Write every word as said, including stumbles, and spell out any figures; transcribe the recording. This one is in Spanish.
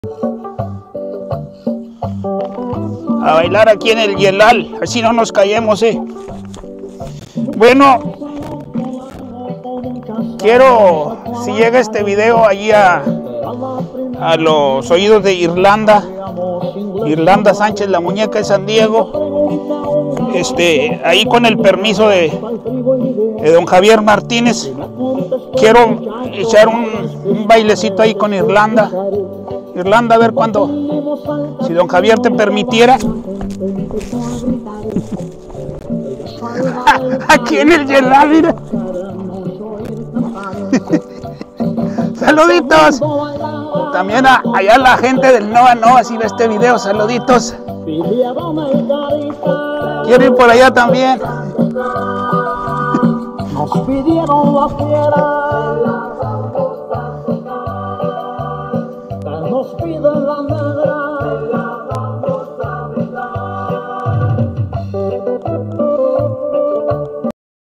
A bailar aquí en el Yelal, así no nos callemos, eh. Bueno, quiero, si llega este video allí a, a los oídos de Irlanda, Irlanda Sánchez, la muñeca de San Diego, este, ahí con el permiso de, de don Javier Martínez, quiero echar un, un bailecito ahí con Irlanda. Irlanda, a ver cuándo, si don Javier te permitiera. Aquí en el Yelal, mira. Saluditos. También a, allá la gente del Nova Nova, si ve este video, saluditos. Quiero ir por allá también. Nos pidieron la fiera, nos piden la negra.